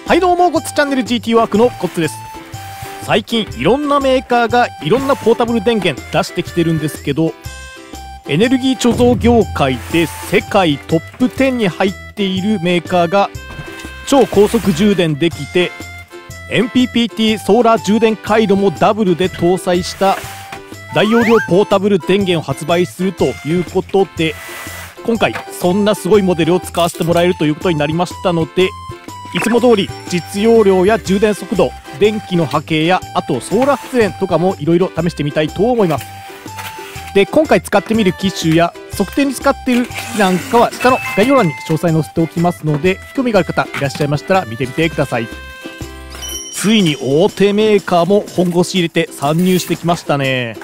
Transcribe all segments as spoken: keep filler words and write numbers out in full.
はいどうも、ゴッツチャンネル ジーティー ワークのゴッツです。最近いろんなメーカーがいろんなポータブル電源出してきてるんですけど、エネルギー貯蔵業界で世界トップじゅうに入っているメーカーが超高速充電できて エムピーピーティー ソーラー充電回路もダブルで搭載した大容量ポータブル電源を発売するということで、今回そんなすごいモデルを使わせてもらえるということになりましたので、いつも通り実用量や充電速度、電気の波形やあとソーラー発電とかもいろいろ試してみたいと思います。で、今回使ってみる機種や測定に使っている機器なんかは下の概要欄に詳細載せておきますので、興味がある方いらっしゃいましたら見てみてください。ついに大手メーカーも本腰入れて参入してきましたね。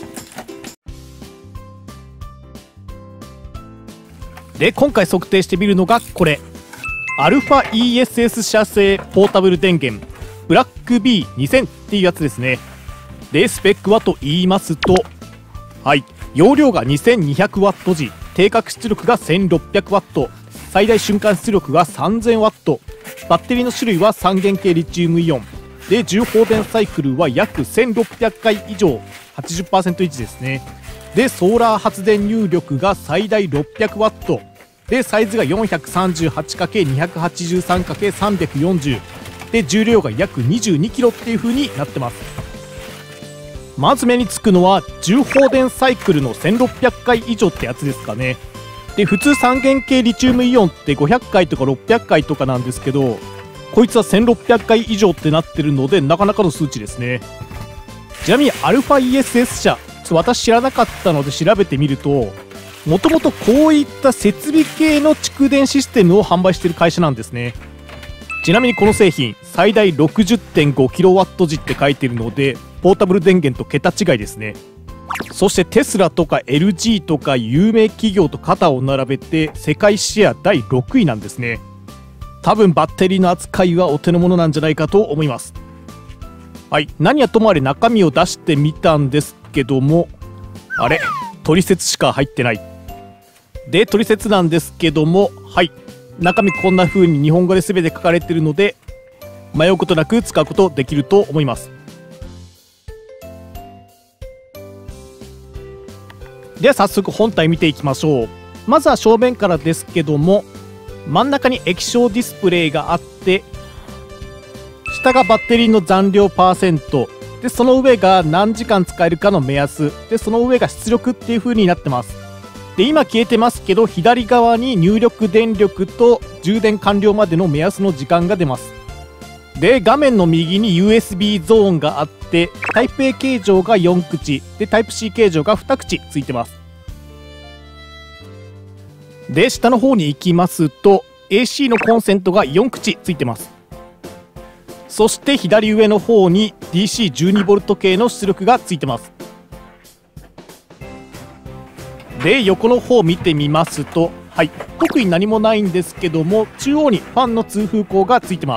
で、今回測定してみるのがこれ、アルファ イーエスエス 社製ポータブル電源ブラック ビーにせん っていうやつですね。で、スペックはと言いますと、はい、容量が にせんにひゃくワット 時、定格出力が せんろっぴゃくワット、最大瞬間出力が さんぜんワット、バッテリーの種類は三元系リチウムイオンで、重放電サイクルは約せんろっぴゃっかい以上、 はちじゅっパーセント 維持ですね。で、ソーラー発電入力が最大ろっぴゃくワットで、サイズが よんひゃくさんじゅうはちかけるにひゃくはちじゅうさんかけるさんびゃくよんじゅう で、重量が約 にじゅうにキロ っていう風になってます。まず目につくのは重放電サイクルのせんろっぴゃっかい以上ってやつですかね。で、普通三元系リチウムイオンってごひゃっかいとかろっぴゃっかいとかなんですけど、こいつはせんろっぴゃっかい以上ってなってるので、なかなかの数値ですね。ちなみにアルファ イーエスエス 社、ちょっと私知らなかったので調べてみると、もともとこういった設備系の蓄電システムを販売している会社なんですね。ちなみにこの製品最大 ろくじゅってんごキロワット 時って書いてるので、ポータブル電源と桁違いですね。そしてテスラとか エルジー とか有名企業と肩を並べて世界シェアだいろくいなんですね。多分バッテリーの扱いはお手の物なんじゃないかと思います。はい、何はともあれ中身を出してみたんですけども、あれ、取説しか入ってない。で、取説なんですけども、はい、中身こんな風に日本語で全て書かれているので、迷うことなく使うことできると思います。では早速本体見ていきましょう。まずは正面からですけども、真ん中に液晶ディスプレイがあって、下がバッテリーの残量パーセントで、その上が何時間使えるかの目安で、その上が出力っていう風になってます。で、今消えてますけど、左側に入力電力と充電完了までの目安の時間が出ます。で、画面の右に ユーエスビー ゾーンがあって、タイプ A 形状がよんくちで、タイプ C 形状がにくちついてます。で、下の方に行きますと エーシー のコンセントがよんくちついてます。そして左上の方に ディーシーじゅうにボルト 系の出力がついてます。で、横の方を見てみますと、はい、特に何もないんですけども、中央にファンの通風口がついてます。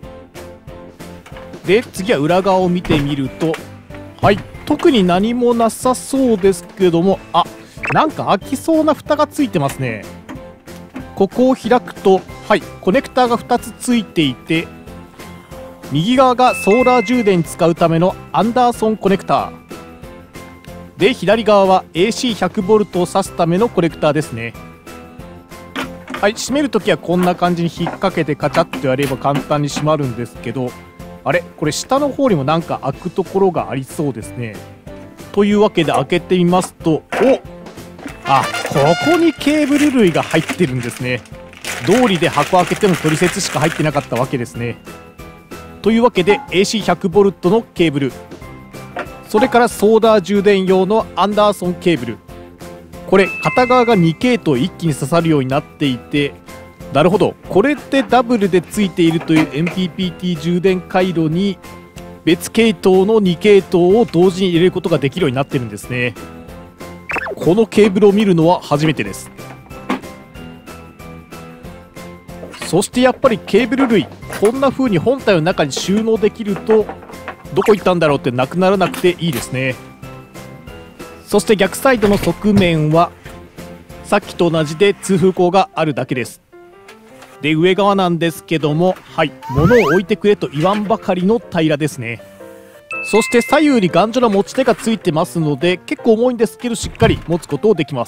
で、次は裏側を見てみると、はい、特に何もなさそうですけども、あ、なんか開きそうな蓋がついてますね。ここを開くと、はい、コネクターがふたつついていて、右側がソーラー充電に使うためのアンダーソンコネクターで、左側は エーシーひゃくボルト を挿すためのコネクターですね。はい、閉めるときはこんな感じに引っ掛けてカチャッとやれば簡単に閉まるんですけど、あれ、これ下の方にもなんか開くところがありそうですね。というわけで開けてみますと、お、あ、ここにケーブル類が入ってるんですね。道理で箱開けても取説しか入ってなかったわけですね。というわけで エーシーひゃくボルト のケーブル、それからソーラー充電用のアンダーソンケーブル、これ片側がにけいとう一気に刺さるようになっていて、なるほど、これってダブルでついているという エムピーピーティー 充電回路に別系統のにけいとうを同時に入れることができるようになってるんですね。このケーブルを見るのは初めてです。そしてやっぱりケーブル類、こんな風に本体の中に収納できると、どこ行ったんだろうってなくならなくていいですね。そして逆サイドの側面はさっきと同じで通風口があるだけです。 で上側なんですけども、はい、物を置いてくれと言わんばかりの平らですね。そして左右に頑丈な持ち手がついてますので、結構重いんですけどしっかり持つことをできます。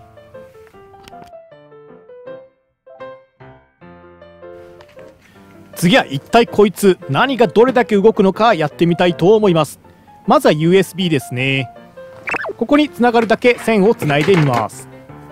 次は一体こいつ何がどれだけ動くのかやってみたいと思います。まずは ユーエスビー ですね。ここにつながるだけ線をつないでみます。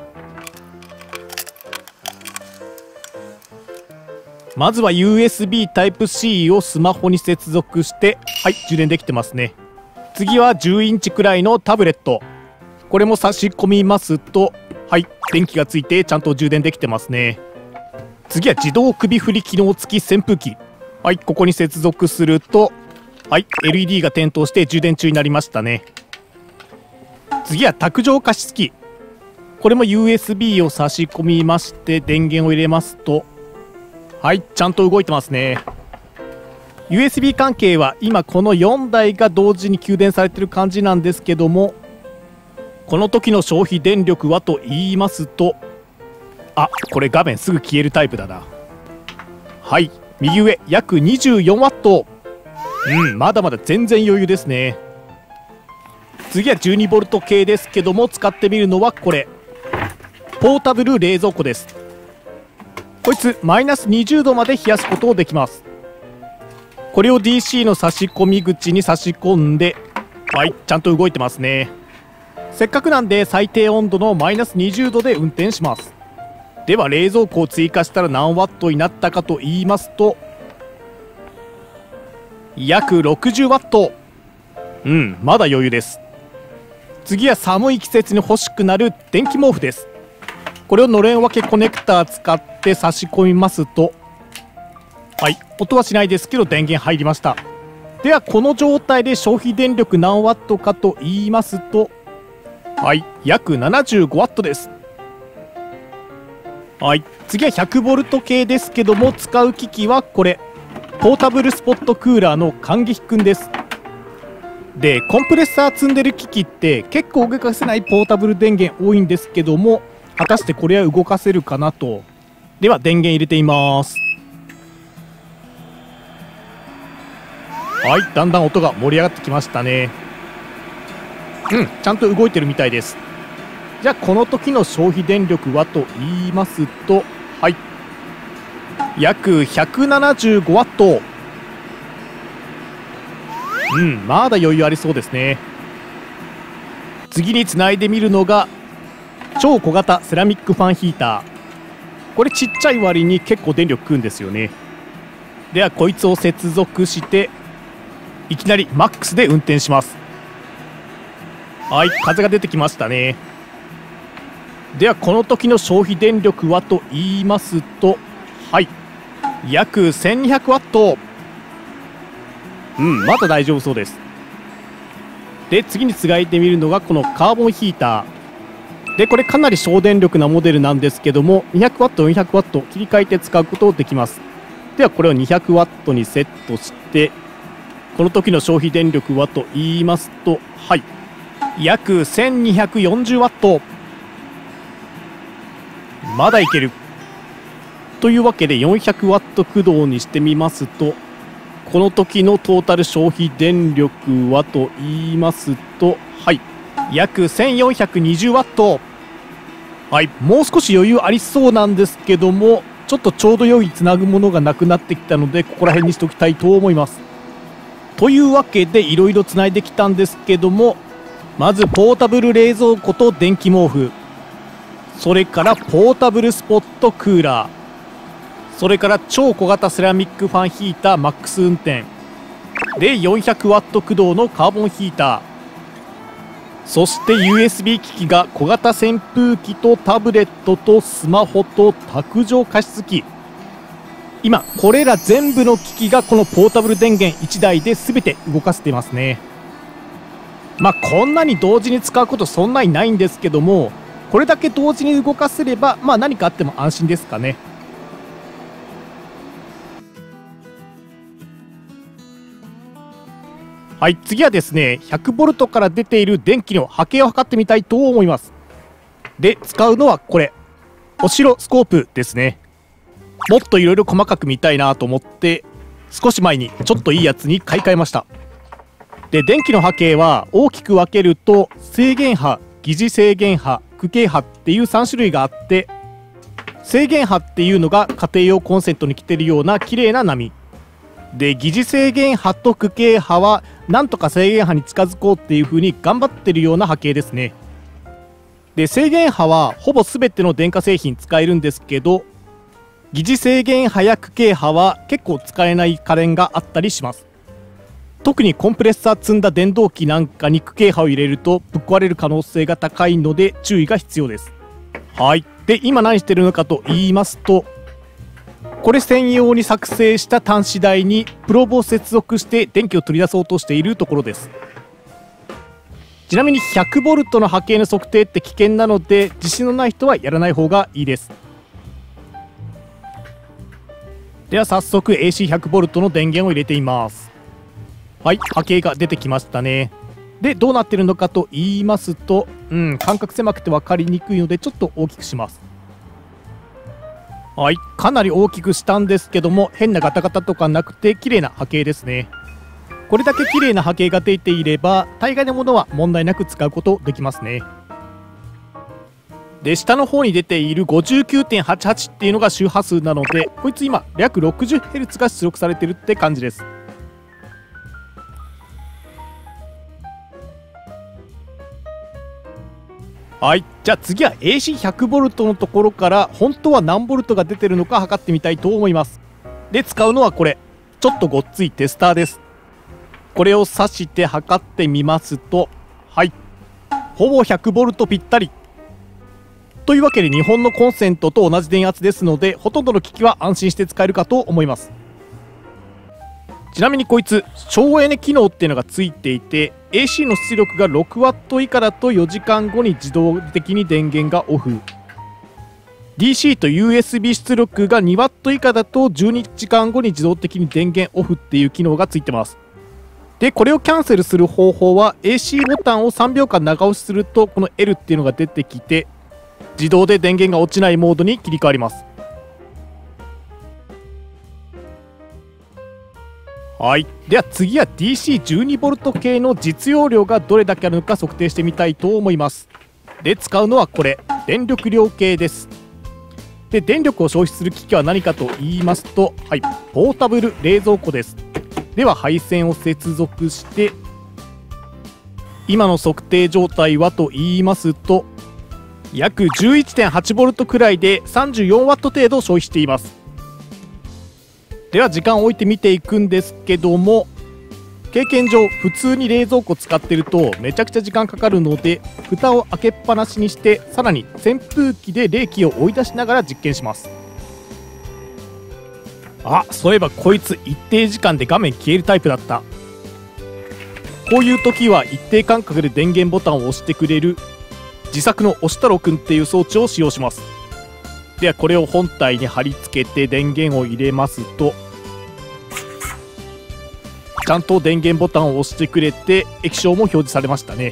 まずは ユーエスビー タイプ シー をスマホに接続して、はい、充電できてますね。次はじゅうインチくらいのタブレット、これも差し込みますと、はい、電気がついてちゃんと充電できてますね。次は自動首振り機能付き扇風機、はい、ここに接続すると、はい、エルイーディー が点灯して充電中になりましたね。次は卓上加湿器、これも ユーエスビー を差し込みまして電源を入れますと、はい、ちゃんと動いてますね。 ユーエスビー 関係は今このよんだいが同時に給電されてる感じなんですけども、この時の消費電力はと言いますと、あ、これ画面すぐ消えるタイプだな。はい、右上約 にじゅうよんワット、 うん、まだまだ全然余裕ですね。次は じゅうにボルト 系ですけども、使ってみるのはこれポータブル冷蔵庫です。こいつマイナスにじゅうどまで冷やすことをできます。これを ディーシー の差し込み口に差し込んで、はい、ちゃんと動いてますね。せっかくなんで最低温度のマイナスにじゅうどで運転します。では冷蔵庫を追加したら何ワットになったかと言いますと、約ろくじゅうワット。うん、まだ余裕です。次は寒い季節に欲しくなる電気毛布です。これをのれん分けコネクター使って差し込みますと、はい、音はしないですけど電源入りました。ではこの状態で消費電力何ワットかと言いますと、はい、約ななじゅうごワットです。はい、次はひゃくボルト 系ですけども、使う機器はこれポータブルスポットクーラーの感激くんです。でコンプレッサー積んでる機器って結構動かせないポータブル電源多いんですけども、果たしてこれは動かせるかなと。では電源入れてみます。はい、だんだん音が盛り上がってきましたね。うん、ちゃんと動いてるみたいです。じゃあこの時の消費電力はと言いますと、はい、約ひゃくななじゅうごワット。うん、まだ余裕ありそうですね。次につないでみるのが超小型セラミックファンヒーター。これちっちゃい割に結構電力食うんですよね。ではこいつを接続していきなりマックスで運転します。はい、風が出てきましたね。ではこの時の消費電力はと言いますと、はい、約せんにひゃくワット。うん、まだ大丈夫そうです。で次につないでみるのがこのカーボンヒーターで、これかなり省電力なモデルなんですけども、にひゃくワット、よんひゃくワット切り替えて使うことできます。ではこれをにひゃくワットにセットして、この時の消費電力はと言いますと、はい、約せんにひゃくよんじゅうワット。まだいける。というわけでよんひゃくワット駆動にしてみますと、この時のトータル消費電力はと言いますと、はい、約せんよんひゃくにじゅうワット。はい、もう少し余裕ありそうなんですけども、ちょっとちょうど良いつなぐものがなくなってきたので、ここら辺にしておきたいと思います。というわけでいろいろつないできたんですけども、まずポータブル冷蔵庫と電気毛布、それからポータブルスポットクーラー、それから超小型セラミックファンヒーターマックス運転でよんひゃくワット駆動のカーボンヒーター、そして ユーエスビー 機器が小型扇風機とタブレットとスマホと卓上加湿器。今これら全部の機器がこのポータブル電源いちだいで全て動かせていますね。まあこんなに同時に使うことそんなにないんですけども、これだけ同時に動かせれば、まあ何かあっても安心ですかね。はい、次はですね、ひゃくボルトから出ている電気の波形を測ってみたいと思います。で、使うのはこれ、オシロスコープですね。 もっといろいろ細かく見たいなと思って少し前にちょっといいやつに買い替えました。で電気の波形は大きく分けると正弦波、疑似正弦波、区形波っていうさん種類があって、正弦波っていうのが家庭用コンセントに来てるような綺麗な波で、疑似正弦波と区形波はなんとか正弦波に近づこうっていう風に頑張ってるような波形ですね。で正弦波はほぼ全ての電化製品使えるんですけど、疑似正弦波や区形波は結構使えない家電があったりします。特にコンプレッサー積んだ電動機なんかに区形波を入れるとぶっ壊れる可能性が高いので注意が必要です。はい。で今何してるのかと言いますと、これ専用に作成した端子台にプローブを接続して電気を取り出そうとしているところです。ちなみに ひゃくボルト の波形の測定って危険なので自信のない人はやらない方がいいです。では早速 エーシーひゃくボルト の電源を入れています。はい、波形が出てきましたね。でどうなってるのかと言いますと、うん間隔狭くて分かりにくいのでちょっと大きくします。はい、かなり大きくしたんですけども変なガタガタとかなくて綺麗な波形ですね。これだけ綺麗な波形が出ていれば大概のものは問題なく使うことできますね。で下の方に出ている ごじゅうきゅうてんはちはち っていうのが周波数なので、こいつ今約 ろくじゅっヘルツ が出力されてるって感じです。はい、じゃあ次は エーシーひゃくボルト のところから本当は何ボルトが出てるのか測ってみたいと思います。で使うのはこれちょっとごっついテスターです。これを挿して測ってみますと、はいほぼ ひゃくボルト ぴったりというわけで日本のコンセントと同じ電圧ですのでほとんどの機器は安心して使えるかと思います。ちなみにこいつ省エネ機能っていうのがついていて、 エーシー の出力が ろくワット 以下だとよじかんごに自動的に電源がオフ、 ディーシー と ユーエスビー 出力が にワット 以下だとじゅうにじかんごに自動的に電源オフっていう機能がついてます。でこれをキャンセルする方法は エーシー ボタンをさんびょうかん長押しするとこの エル っていうのが出てきて自動で電源が落ちないモードに切り替わります。はい、では次は ディーシーじゅうにボルト 系の実用量がどれだけあるのか測定してみたいと思います。で使うのはこれ電力量計です。で電力を消費する機器は何かと言いますと、はい、ポータブル冷蔵庫です。では配線を接続して今の測定状態はと言いますと約 じゅういちてんはちボルト くらいで さんじゅうよんワット 程度消費しています。では時間を置いて見ていくんですけども、経験上普通に冷蔵庫使ってるとめちゃくちゃ時間かかるので蓋を開けっぱなしにしてさらに扇風機で冷気を追い出しながら実験します。あ、そういえばこいつ一定時間で画面消えるタイプだった。こういう時は一定間隔で電源ボタンを押してくれる自作の押したろくんっていう装置を使用します。ではこれを本体に貼り付けて電源を入れますとちゃんと電源ボタンを押してくれて液晶も表示されましたね。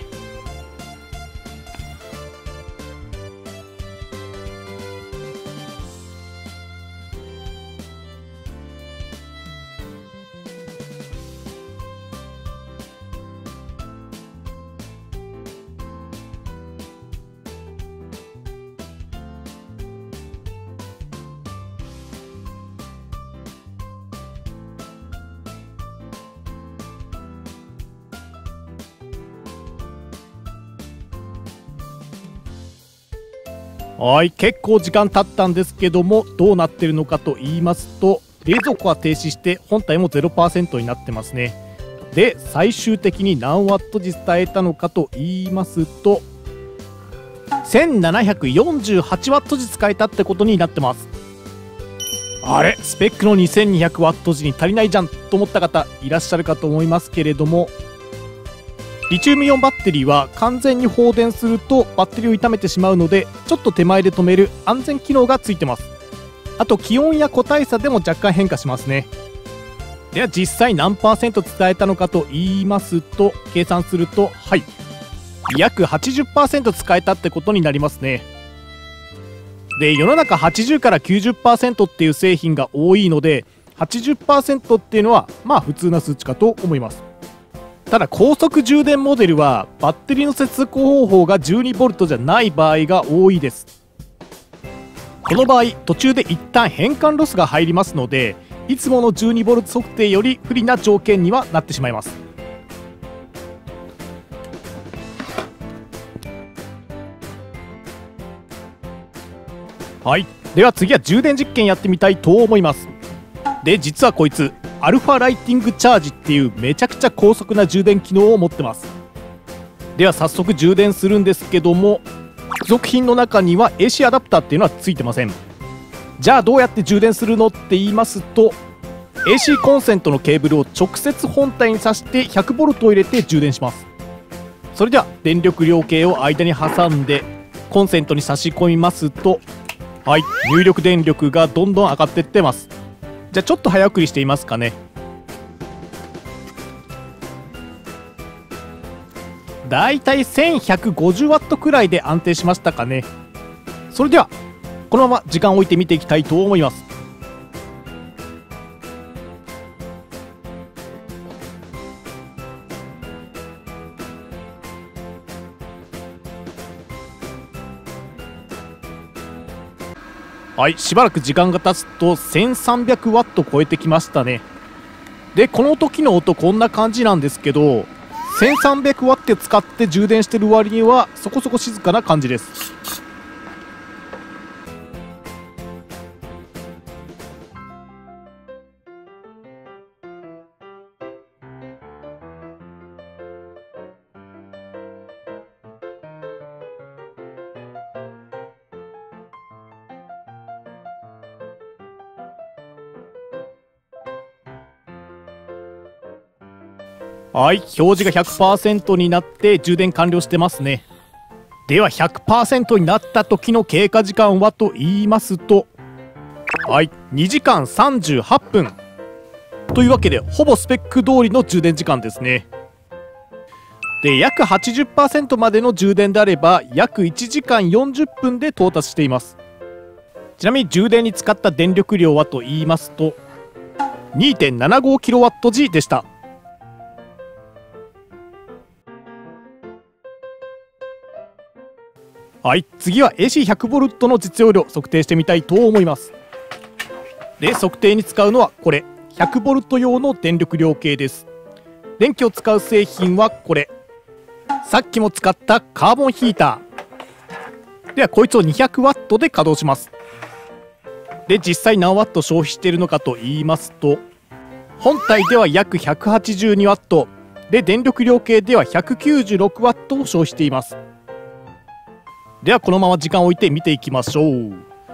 はい、結構時間経ったんですけどもどうなってるのかと言いますと、冷蔵庫は停止して本体も ゼロパーセント になってますね。で最終的に何ワット時伝えたのかと言いますとせんななひゃくよんじゅうはちワット時使えたってことになってます。あれスペックのにせんにひゃくワット時に足りないじゃんと思った方いらっしゃるかと思いますけれども、リチウムイオンバッテリーは完全に放電するとバッテリーを傷めてしまうのでちょっと手前で止める安全機能がついてます。あと気温や個体差でも若干変化しますね。では実際何パーセント伝えたのかと言いますと計算するとはい約 はちじゅっパーセント 使えたってことになりますね。 で世の中はちじゅうから きゅうじゅっパーセント っていう製品が多いので はちじゅっパーセント っていうのはまあ普通な数値かと思います。ただ高速充電モデルはバッテリーの接続方法が じゅうにボルト じゃない場合が多いです。この場合途中で一旦変換ロスが入りますのでいつもの じゅうにボルト 測定より不利な条件にはなってしまいます。はい、では次は充電実験やってみたいと思います。で実はこいつアルファライティングチャージっていうめちゃくちゃ高速な充電機能を持ってます。では早速充電するんですけども、付属品の中には エーシー アダプターっていうのはついてません。じゃあどうやって充電するのって言いますと、 エーシー コンセントのケーブルを直接本体に挿して ひゃくボルト を入れて充電します。それでは電力量計を間に挟んでコンセントに差し込みますと、はい、入力電力がどんどん上がっていってます。じゃあちょっと早送りしていますかね。だいたいせんひゃくごじゅうワット くらいで安定しましたかね。それではこのまま時間を置いて見ていきたいと思います。はい、しばらく時間が経つと せんさんびゃくワット 超えてきましたね。でこの時の音こんな感じなんですけど、せんさんびゃくワット 使って充電してる割にはそこそこ静かな感じです。はい、表示が ひゃくパーセント になって充電完了してますね。では ひゃくパーセント になった時の経過時間はと言いますと、はいにじかんさんじゅうはっぷんというわけでほぼスペック通りの充電時間ですね。で約 はちじゅっパーセント までの充電であれば約いちじかんよんじゅっぷんで到達しています。ちなみに充電に使った電力量はと言いますと にてんななごキロワットじ でした。はい、次は エーシーひゃくボルト の実用量測定してみたいと思います。で測定に使うのはこれ ひゃくボルト 用の電力量計です。電気を使う製品はこれ、さっきも使ったカーボンヒーターではこいつを にひゃくワット で稼働します。で実際何ワット消費しているのかと言いますと、本体では約 ひゃくはちじゅうにワット で電力量計では ひゃくきゅうじゅうろくワット を消費しています。ではこのまま時間を置いて見ていきましょう。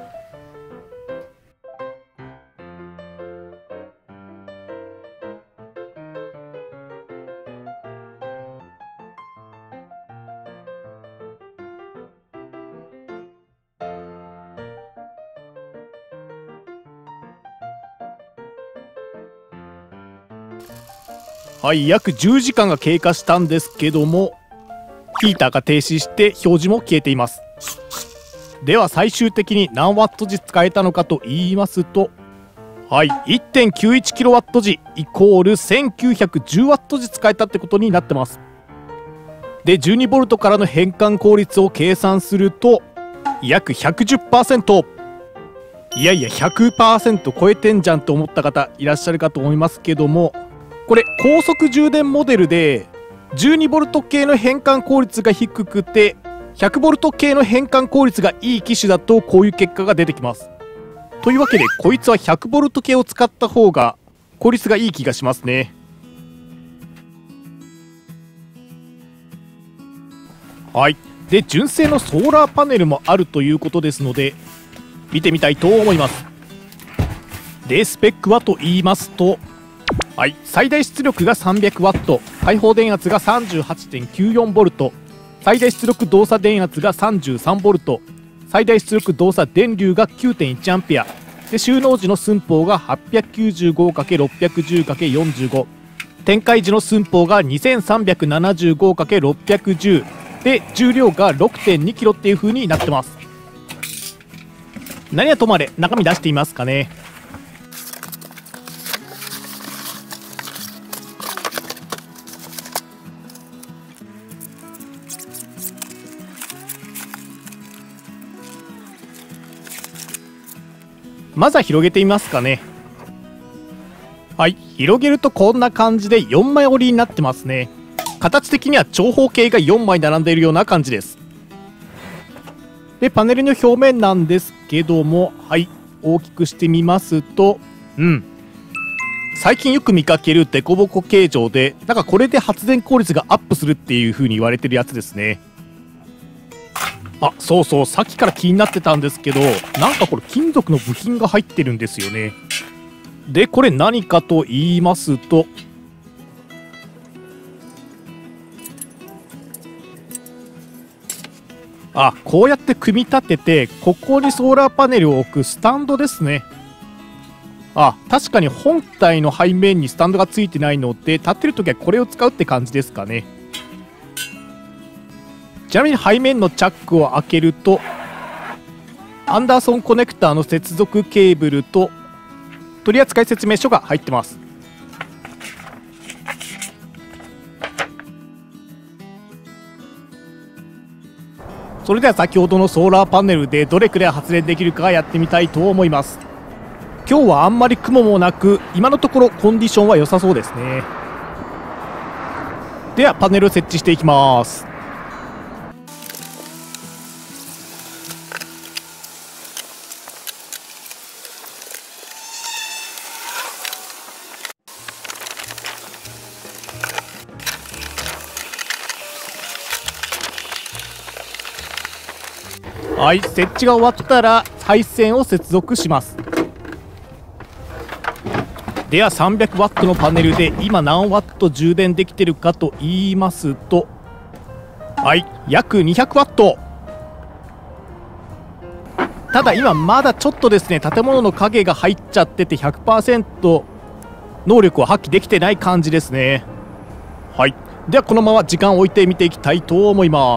はい、約じゅうじかんが経過したんですけども、ヒーターが停止して表示も消えています。では最終的に何ワット時使えたのかと言いますと、はい いってんきゅういちキロワット時イコールせんきゅうひゃくじゅうワット時使えたってことになってます。で じゅうにボルト からの変換効率を計算すると約 ひゃくじゅっパーセント。 いやいや ひゃくパーセント 超えてんじゃんと思った方いらっしゃるかと思いますけども、これ高速充電モデルでじゅうにボルト 系の変換効率が低くて ひゃくボルト 系の変換効率がいい機種だとこういう結果が出てきます。というわけでこいつは ひゃくボルト 系を使った方が効率がいい気がしますね。はい、で純正のソーラーパネルもあるということですので見てみたいと思います。でスペックはと言いますと、はい、最大出力が さんびゃくワット、 開放電圧が さんじゅうはちてんきゅうよんボルト、 最大出力動作電圧が さんじゅうさんボルト、 最大出力動作電流が きゅうてんいちアンペアで、収納時の寸法が はっぴゃくきゅうじゅうごかけるろっぴゃくじゅうかけるよんじゅうご、 展開時の寸法が にせんさんびゃくななじゅうごかけるろっぴゃくじゅうで、重量が ろくてんにキロっていう風になってます。 何はともあれ中身出していますかね。まずは広げてみますかね。はい、広げるとこんな感じでよんまい折りになってますね。形的には長方形がよんまい並んでいるような感じです。でパネルの表面なんですけども、はい大きくしてみますと、うん最近よく見かけるデコボコ形状で、なんかこれで発電効率がアップするっていう風に言われてるやつですね。あ、そうそう、さっきから気になってたんですけど、なんかこれ金属の部品が入ってるんですよね。でこれ何かと言いますと、あ、こうやって組み立ててここにソーラーパネルを置くスタンドですね。あ、確かに本体の背面にスタンドがついてないので、立ってる時はこれを使うって感じですかね。ちなみに背面のチャックを開けると、アンダーソンコネクターの接続ケーブルと取扱説明書が入ってます。それでは先ほどのソーラーパネルでどれくらい発電できるかやってみたいと思います。今日はあんまり雲もなく、今のところコンディションは良さそうですね。ではパネルを設置していきます。はい、設置が終わったら配線を接続します。ではさんびゃくワットのパネルで今何ワット充電できてるかと言いますと、はい約にひゃくワット。ただ今まだちょっとですね、建物の影が入っちゃってて ひゃくパーセント 能力を発揮できてない感じですね。はい、ではこのまま時間を置いて見ていきたいと思います。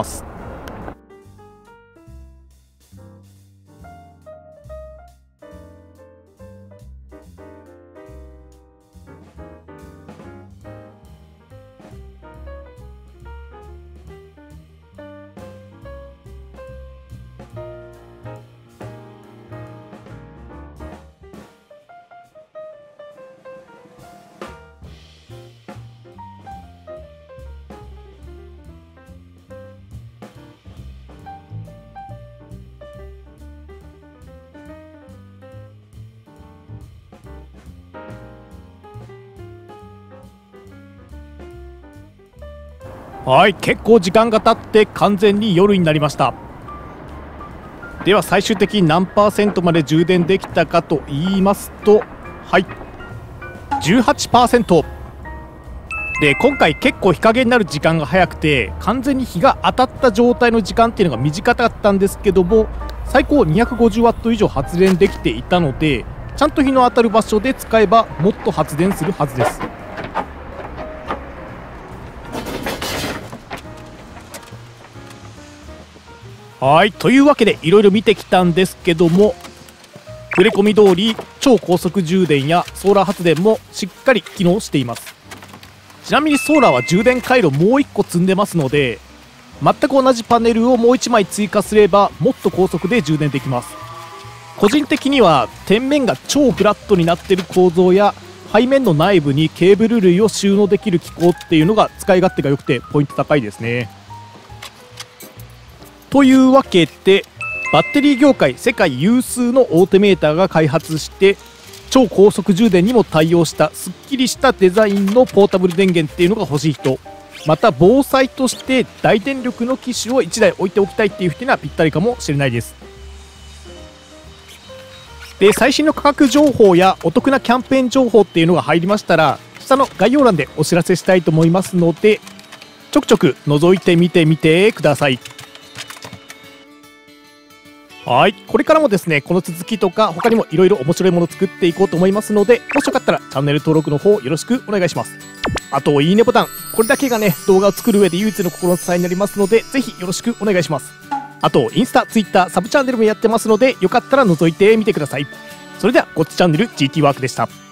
はい、結構時間が経って完全に夜になりました。では最終的に何パーセントまで充電できたかと言いますと、はい じゅうはちパーセント で、今回結構日陰になる時間が早くて、完全に日が当たった状態の時間っていうのが短かったんですけども、最高にひゃくごじゅうワット以上発電できていたので、ちゃんと日の当たる場所で使えばもっと発電するはずです。はい、というわけでいろいろ見てきたんですけども、触れ込み通り超高速充電やソーラー発電もしっかり機能しています。ちなみにソーラーは充電回路もういっこ積んでますので、全く同じパネルをもういちまい追加すればもっと高速で充電できます。個人的には天面が超フラットになっている構造や背面の内部にケーブル類を収納できる機構っていうのが使い勝手が良くてポイント高いですね。というわけで、バッテリー業界世界有数の大手メーターが開発して超高速充電にも対応したすっきりしたデザインのポータブル電源っていうのが欲しい人、また防災として大電力の機種をいちだい置いておきたいっていう人にはぴったりかもしれないです。で、最新の価格情報やお得なキャンペーン情報っていうのが入りましたら、下の概要欄でお知らせしたいと思いますので、ちょくちょく覗いてみてみてください。はい、これからもですね、この続きとか他にもいろいろ面白いものを作っていこうと思いますので、もしよかったらチャンネル登録の方よろしくお願いします。あといいねボタン、これだけがね動画を作る上で唯一の心の支えになりますので、ぜひよろしくお願いします。 あとインスタ、ツイッター、サブチャンネルもやってますので、よかったら覗いてみてください。それではゴッツチャンネル ジーティー ワークでした。